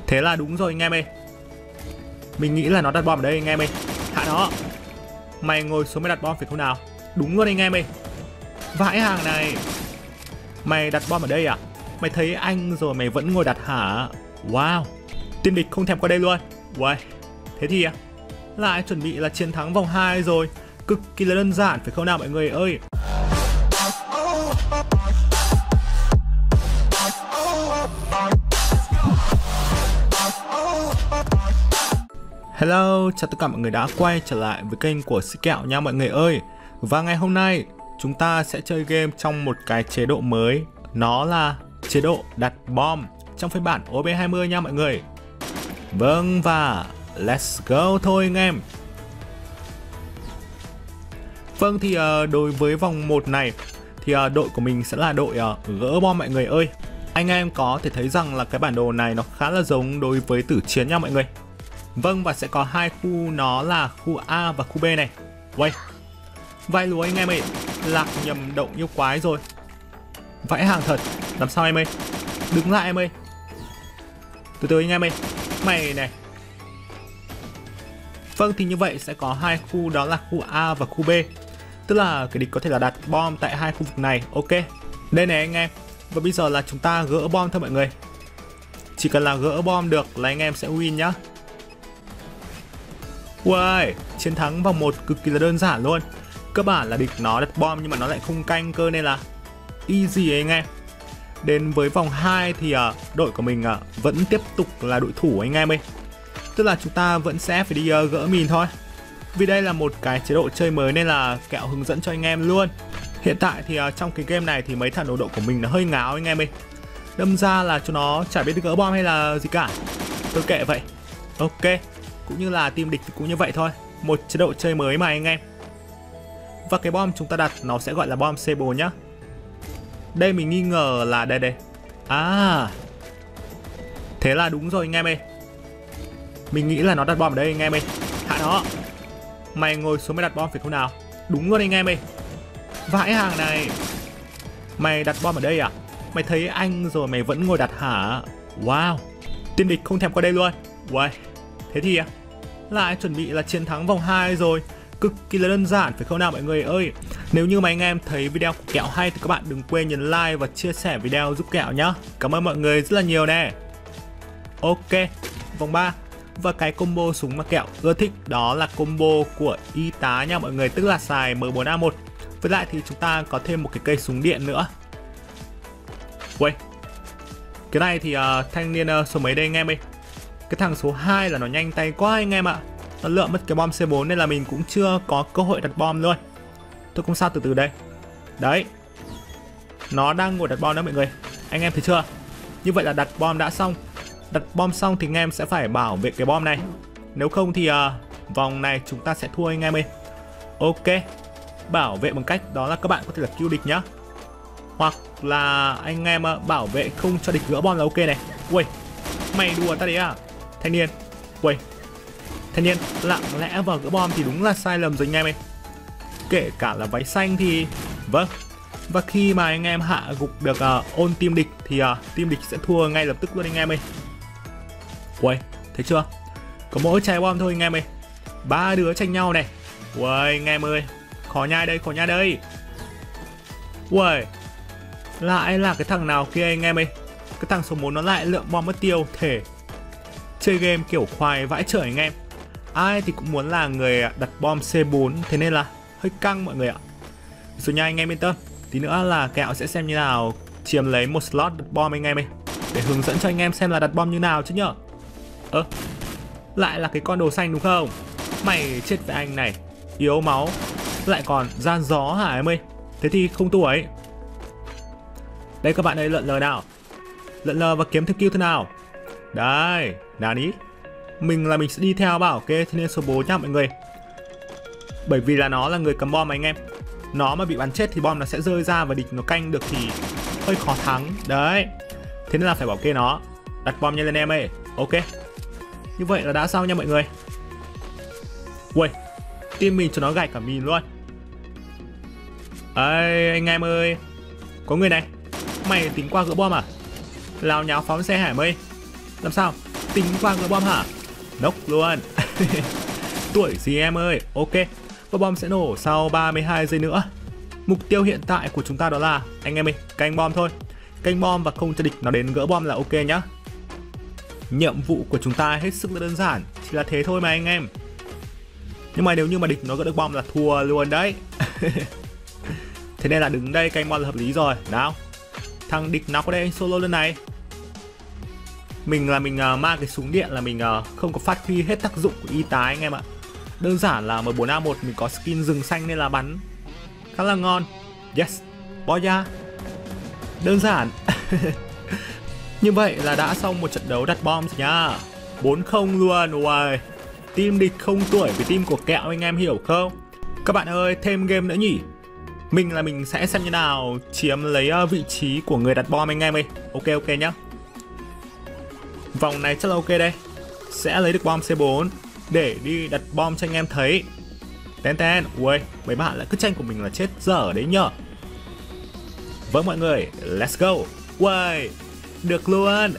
Thế là đúng rồi anh em ơi. Mình nghĩ là nó đặt bom ở đây anh em ơi. Hạ nó. Mày ngồi xuống mới đặt bom phải không nào? Đúng luôn anh em ơi. Vãi hàng này. Mày đặt bom ở đây à? Mày thấy anh rồi mày vẫn ngồi đặt hả? Wow. Team địch không thèm qua đây luôn. Uầy. Thế thì lại chuẩn bị là chiến thắng vòng 2 rồi. Cực kỳ là đơn giản phải không nào mọi người ơi? Hello, chào tất cả mọi người đã quay trở lại với kênh của Sĩ Kẹo nha mọi người ơi. Và ngày hôm nay chúng ta sẽ chơi game trong một cái chế độ mới. Nó là chế độ đặt bom trong phiên bản OB20 nha mọi người. Vâng, và let's go thôi anh em. Vâng thì đối với vòng 1 này thì đội của mình sẽ là đội gỡ bom mọi người ơi. Anh em có thể thấy rằng là cái bản đồ này nó khá là giống đối với tử chiến nha mọi người. Vâng, và sẽ có hai khu, nó là khu A và khu B này. Uầy, vai lúa anh em ơi, lạc nhầm động yêu quái rồi. Vãi hàng thật, làm sao em ơi? Đứng lại em ơi. Từ từ anh em ơi, mày này. Vâng, thì như vậy sẽ có hai khu, đó là khu A và khu B. Tức là cái địch có thể là đặt bom tại hai khu vực này. Ok, đây này anh em. Và bây giờ là chúng ta gỡ bom thôi mọi người. Chỉ cần là gỡ bom được là anh em sẽ win nhá. Uầy, chiến thắng vòng 1 cực kỳ là đơn giản luôn. Cơ bản là địch nó đặt bom nhưng mà nó lại không canh cơ nên là easy ấy anh em. Đến với vòng 2 thì đội của mình vẫn tiếp tục là đội thủ anh em ơi. Tức là chúng ta vẫn sẽ phải đi gỡ mìn thôi. Vì đây là một cái chế độ chơi mới nên là Kẹo hướng dẫn cho anh em luôn. Hiện tại thì trong cái game này thì mấy thằng đồng đội của mình nó hơi ngáo anh em ơi. Đâm ra là cho nó chả biết gỡ bom hay là gì cả. Tôi kệ vậy. Ok, cũng như là team địch thì cũng như vậy thôi. Một chế độ chơi mới mà anh em. Và cái bom chúng ta đặt nó sẽ gọi là bom Sable nhá. Đây mình nghi ngờ là đây. À, thế là đúng rồi anh em ơi. Mình nghĩ là nó đặt bom ở đây anh em ơi. Hạ nó. Mày ngồi xuống mới đặt bom phải không nào? Đúng luôn anh em ơi. Vãi hàng này. Mày đặt bom ở đây à? Mày thấy anh rồi mày vẫn ngồi đặt hả? Wow. Team địch không thèm qua đây luôn. Uầy. Thế thì lại chuẩn bị là chiến thắng vòng 2 rồi. Cực kỳ là đơn giản phải không nào mọi người ơi? Nếu như mà anh em thấy video của Kẹo hay thì các bạn đừng quên nhấn like và chia sẻ video giúp Kẹo nhá. Cảm ơn mọi người rất là nhiều nè. Ok, vòng 3. Và cái combo súng mà Kẹo ưa thích đó là combo của y tá nha mọi người. Tức là xài M4A1. Với lại thì chúng ta có thêm một cái cây súng điện nữa. Uầy, cái này thì thanh niên số mấy đây anh em ơi? Cái thằng số 2 là nó nhanh tay quá anh em ạ. Nó lượm mất cái bom C4 nên là mình cũng chưa có cơ hội đặt bom luôn. Thôi không sao, từ từ đây. Đấy, nó đang ngồi đặt bom đó mọi người. Anh em thấy chưa? Như vậy là đặt bom đã xong. Đặt bom xong thì anh em sẽ phải bảo vệ cái bom này. Nếu không thì vòng này chúng ta sẽ thua anh em ơi. Ok, bảo vệ bằng cách đó là các bạn có thể là kill địch nhá. Hoặc là anh em bảo vệ không cho địch gỡ bom là ok này. Ui, mày đùa ta đấy à? Thanh niên. Ui, thanh niên lặng lẽ vào gỡ bom thì đúng là sai lầm rồi anh em ơi. Kể cả là váy xanh thì vâng. Và khi mà anh em hạ gục được ôn team địch thì team địch sẽ thua ngay lập tức luôn anh em ơi. Ui, thấy chưa? Có mỗi trái bom thôi anh em ơi. 3 đứa tranh nhau này. Ui anh em ơi, khó nhai đây, khó nhai đây. Ui, lại là cái thằng nào kia anh em ơi. Cái thằng số 1 nó lại lượm bom mất tiêu. Thể chơi game kiểu khoai vãi trời anh em. Ai thì cũng muốn là người đặt bom C4. Thế nên là hơi căng mọi người ạ. Rồi nha anh em yên tâm. Tí nữa là Kẹo sẽ xem như nào chiếm lấy một slot đặt bom anh em ơi. Để hướng dẫn cho anh em xem là đặt bom như nào chứ nhở. Lại là cái con đồ xanh đúng không? Mày chết với anh này. Yếu máu. Lại còn ra gió hả em ơi? Thế thì không tuổi. Đây các bạn ơi, lượn lờ nào. Lượn lờ và kiếm thêm kill thế nào. Đây, nào đi. Mình sẽ đi theo bảo kê thanh niên số 4 nha mọi người. Bởi vì là nó là người cầm bom mà anh em. Nó mà bị bắn chết thì bom nó sẽ rơi ra và địch nó canh được thì hơi khó thắng. Đấy, thế nên là phải bảo kê nó. Đặt bom nhanh lên em ơi. Ok, như vậy là đã xong nha mọi người. Ui, team mình cho nó gạch cả mìn luôn. Ê anh em ơi, có người này. Mày tính qua gỡ bom à? Lao nháo phóng xe hả mày? Làm sao? tính qua gỡ bom hả? Nốc luôn. Tuổi gì em ơi. Ok, và bom sẽ nổ sau 32 giây nữa. Mục tiêu hiện tại của chúng ta đó là anh em ơi, canh bom thôi. Canh bom và không cho địch nó đến gỡ bom là ok nhá. Nhiệm vụ của chúng ta hết sức là đơn giản, chỉ là thế thôi mà anh em. Nhưng mà nếu như mà địch nó gỡ được bom là thua luôn đấy. Thế nên là đứng đây canh bom là hợp lý rồi. Nào, thằng địch nó có đây anh solo lần này. Mình mang cái súng điện là mình không có phát huy hết tác dụng của y tá anh em ạ. Đơn giản là M4A1 mình có skin rừng xanh nên là bắn khá là ngon. Yes, bỏ ra. Đơn giản. Như vậy là đã xong một trận đấu đặt bom rồi nhá. 4-0 luôn. Uầy, team địch không tuổi với team của kẹo anh em hiểu không? Các bạn ơi, thêm game nữa nhỉ. Mình sẽ xem như nào chiếm lấy vị trí của người đặt bom anh em ơi. Ok nhá. Vòng này chắc là ok đây. Sẽ lấy được bom C4 để đi đặt bom cho anh em thấy. Ten. Ui, mấy bạn lại cứ tranh của mình là chết dở đấy nhở. Vâng mọi người, let's go. Ui, được luôn.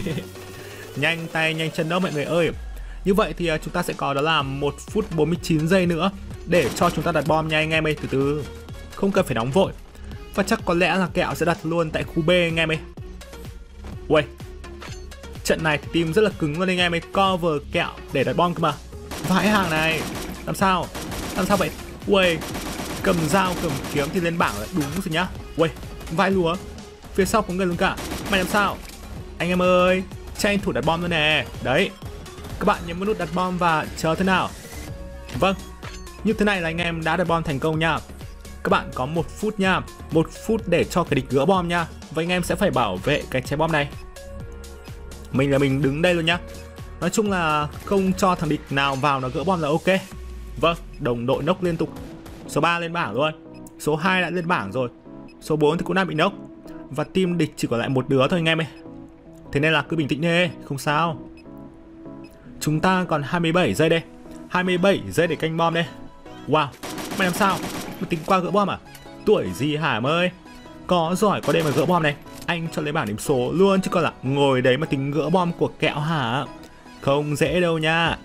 Nhanh tay nhanh chân đó mọi người ơi. Như vậy thì chúng ta sẽ có đó là 1 phút 49 giây nữa để cho chúng ta đặt bom nha anh em ơi. Từ từ, không cần phải nóng vội. Và chắc có lẽ là kẹo sẽ đặt luôn tại khu B anh em ơi. Ui, trận này thì team rất là cứng luôn anh em ơi. Cover kẹo để đặt bom cơ mà. Vãi hàng này. Làm sao vậy? Ui, cầm dao cầm kiếm thì lên bảng là đúng rồi nhá. Ui, vãi lúa. Phía sau có người luôn cả. Mày làm sao? Anh em ơi, tranh thủ đặt bom thôi nè. Đấy, các bạn nhấn vào nút đặt bom và chờ thế nào. Vâng, như thế này là anh em đã đặt bom thành công nha. Các bạn có 1 phút nha. 1 phút để cho cái địch gỡ bom nha. Và anh em sẽ phải bảo vệ cái trái bom này. Mình đứng đây luôn nhá. Nói chung là không cho thằng địch nào vào nó gỡ bom là ok. Vâng, đồng đội nốc liên tục. Số 3 lên bảng luôn. Số 2 đã lên bảng rồi. Số 4 thì cũng đang bị nốc. Và team địch chỉ còn lại một đứa thôi anh em ơi. Thế nên là cứ bình tĩnh đi, không sao. Chúng ta còn 27 giây đây. 27 giây để canh bom đây. Wow, mày làm sao? Mày tính qua gỡ bom à? Tuổi gì hả em ơi? Có giỏi có đây mà gỡ bom này. Anh cho lấy bảng điểm số luôn chứ còn là ngồi đấy mà tính gỡ bom của kẹo hả? Không dễ đâu nha.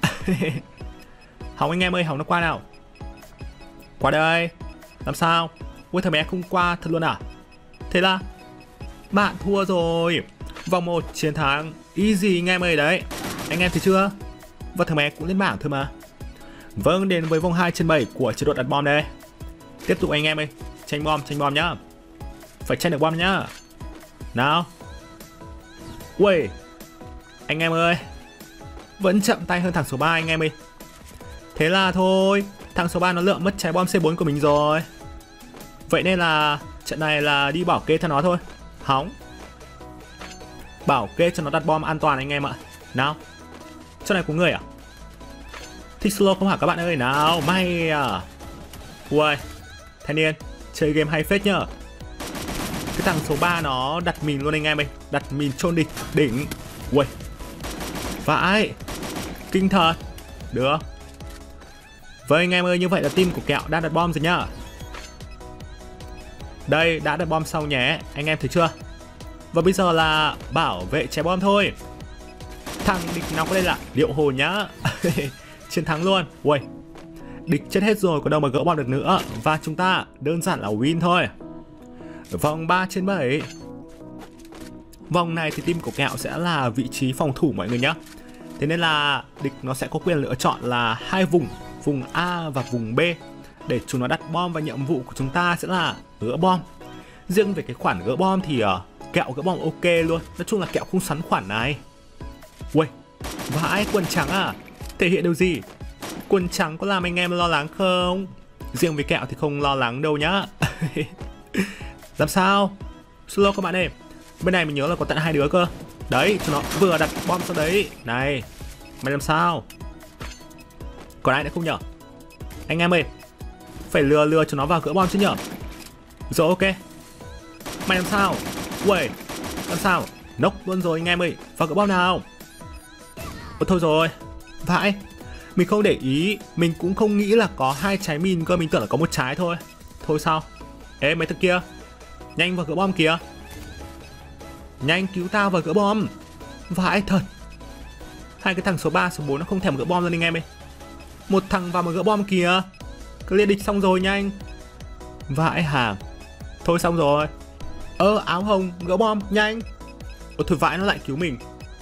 Hỏng anh em ơi, hỏng nó qua nào. Qua đây. Làm sao? Ui, thằng bé không qua thật luôn à? Thế là bạn thua rồi. Vòng 1 chiến thắng easy anh em ơi đấy. Anh em thấy chưa? Và thằng bé cũng lên bảng thôi mà. Vâng, đến với vòng 2/7 của chế độ đặt bom đây. Tiếp tục anh em ơi. Tranh bom nhá. Phải tranh được bom nhá. Nào. Ui, anh em ơi, vẫn chậm tay hơn thằng số 3 anh em ơi. Thế là thôi, thằng số 3 nó lượm mất trái bom C4 của mình rồi. Vậy nên là trận này là đi bảo kê cho nó thôi. Hóng. Bảo kê cho nó đặt bom an toàn anh em ạ. Nào. Chỗ này có người à? Thích solo không hả các bạn ơi? Nào, may à. Ui, thanh niên, chơi game hay phết nhở. Cái thằng số 3 nó đặt mìn luôn anh em ơi. Đặt mìn chôn địch, đỉnh. Ui, vãi, kinh thật. Được. Vâng anh em ơi, như vậy là team của kẹo đã đặt bom rồi nhá. Đây, đã đặt bom xong nhé, anh em thấy chưa? Và bây giờ là bảo vệ trái bom thôi. Thằng địch nó có đây là điệu hồn nhá. Chiến thắng luôn. Ui, địch chết hết rồi, có đâu mà gỡ bom được nữa. Và chúng ta đơn giản là win thôi. Vòng 3/7. Vòng này thì team của kẹo sẽ là vị trí phòng thủ mọi người nhá. Thế nên là địch nó sẽ có quyền lựa chọn là 2 vùng, vùng A và vùng B để chúng nó đặt bom, và nhiệm vụ của chúng ta sẽ là gỡ bom. Riêng về cái khoản gỡ bom thì kẹo gỡ bom ok luôn. Nói chung là kẹo không xoắn khoản này. Ui, vãi, quần trắng à? Thể hiện điều gì? Quần trắng có làm anh em lo lắng không? Riêng với kẹo thì không lo lắng đâu nhá. Làm sao? Solo các bạn ơi. Bên này mình nhớ là có tận 2 đứa cơ. Đấy, cho nó vừa đặt bom sau đấy. Này, mày làm sao? Còn ai nữa không nhở? Anh em ơi, phải lừa cho nó vào gỡ bom chứ nhở? Rồi ok. Mày làm sao? Ui, làm sao? Nốc luôn rồi anh em ơi. Vào gỡ bom nào. Ôi thôi rồi. Vãi, mình không để ý. Mình cũng không nghĩ là có 2 trái mìn cơ. Mình tưởng là có 1 trái thôi. Thôi sao? Ê mấy thằng kia, nhanh vào gỡ bom kìa. Nhanh cứu tao vào gỡ bom. Vãi thật. Hai cái thằng số 3, số 4 nó không thèm gỡ bom ra anh em ơi. Một thằng vào mà gỡ bom kìa. Clear địch xong rồi nhanh. Vãi hàng. Thôi xong rồi. Áo hồng gỡ bom nhanh. Thôi vãi, nó lại cứu mình.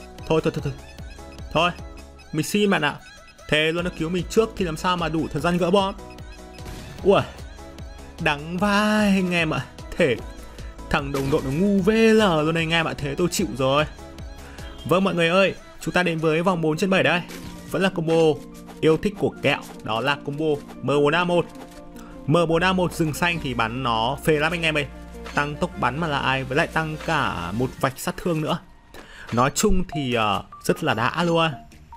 Thôi mình xin bạn ạ. Thế luôn nó cứu mình trước thì làm sao mà đủ thời gian gỡ bom. Ui, đắng vai anh em ạ. Thế thằng đồng đội nó ngu VL luôn anh em ạ. Thế tôi chịu rồi. Vâng mọi người ơi, chúng ta đến với vòng 4/7 đây. Vẫn là combo yêu thích của kẹo. Đó là combo M4A1. M4A1 rừng xanh thì bắn nó phê lắm anh em ơi. Tăng tốc bắn mà là ai, với lại tăng cả một vạch sát thương nữa. Nói chung thì rất là đã luôn.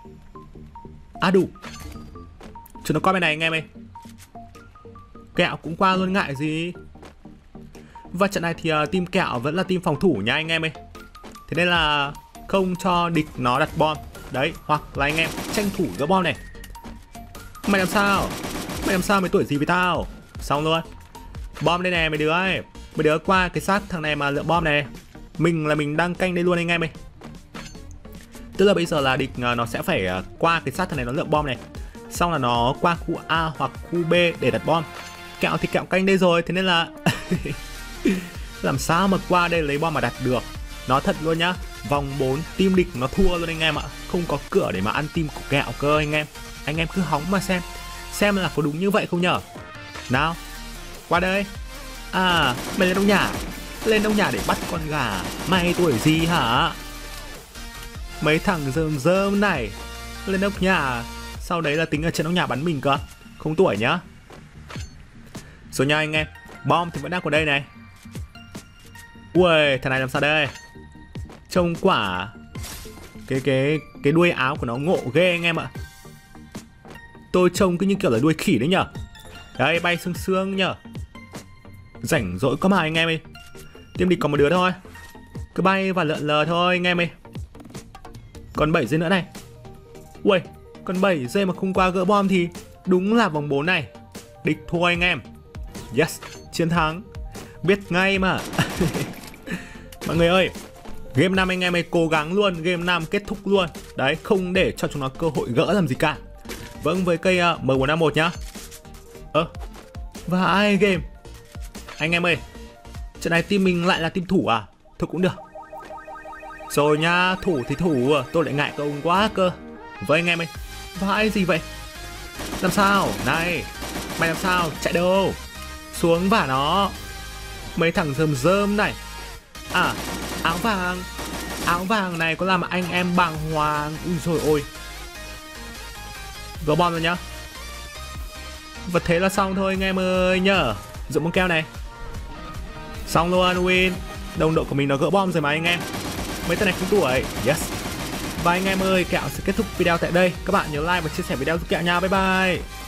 Đủ. Chúng nó qua bên này anh em ơi. Kẹo cũng qua luôn ngại gì. Và trận này thì team kẹo vẫn là team phòng thủ nha anh em ơi. Thế nên là không cho địch nó đặt bom. Đấy, hoặc là anh em tranh thủ gỡ bom này. Mày làm sao? Mày làm sao, mày tuổi gì với tao? Xong luôn. Bom đây này mấy đứa ơi. Mấy đứa qua cái xác thằng này mà lượm bom này. Mình đang canh đây luôn anh em ơi. Tức là bây giờ là địch nó sẽ phải qua cái xác thằng này nó lượm bom này. Xong là nó qua khu A hoặc khu B để đặt bom. Kẹo thì kẹo canh đây rồi. Thế nên là làm sao mà qua đây lấy bom mà đặt được. Nói thật luôn nhá, vòng 4 team địch nó thua luôn anh em ạ. Không có cửa để mà ăn team của kẹo cơ anh em. Anh em cứ hóng mà xem là có đúng như vậy không nhở. Nào, qua đây. Mày lên đâu nhả? Lên đâu nhả để bắt con gà? Mày tuổi gì hả? Mấy thằng rơm này lên đâu nhả? Sau đấy là tính ở trên nóc nhà bắn mình cơ. Không tuổi nhá. Rồi nha anh em. Bom thì vẫn đang ở đây này. Ui, thằng này làm sao đây? Trông quả cái đuôi áo của nó ngộ ghê anh em ạ. Tôi trông cứ như kiểu là đuôi khỉ đấy nhở. Đấy, bay sương nhở. Rảnh rỗi có mà anh em ơi. Team địch còn một đứa thôi. Cứ bay và lượn lờ thôi anh em ơi. Còn 7 giây nữa này. Ui, còn 7 giây mà không qua gỡ bom thì đúng là vòng 4 này địch thua anh em. Yes, chiến thắng. Biết ngay mà. Mọi người ơi, game 5 anh em ơi, cố gắng luôn. Game 5 kết thúc luôn. Đấy, không để cho chúng nó cơ hội gỡ làm gì cả. Vâng, với cây M4A1 nhá. Và ai game. Anh em ơi, trận này team mình lại là team thủ à? Thôi cũng được. Rồi nha, thủ thì thủ. Tôi lại ngại cậu quá cơ. Với anh em ơi, và ai gì vậy? Làm sao? Này, mày làm sao? Chạy đâu? Xuống vả nó. Mấy thằng rơm này. Áo vàng này có làm anh em bàng hoàng. Ui dồi ôi. Gỡ bom rồi nhá. Và thế là xong thôi anh em ơi nhở. Dụng bông keo này. Xong luôn, win. Đồng đội của mình nó gỡ bom rồi mà anh em. Mấy tên này không tuổi. Yes. Và anh em ơi, kẹo sẽ kết thúc video tại đây. Các bạn nhớ like và chia sẻ video giúp kẹo nha. Bye bye.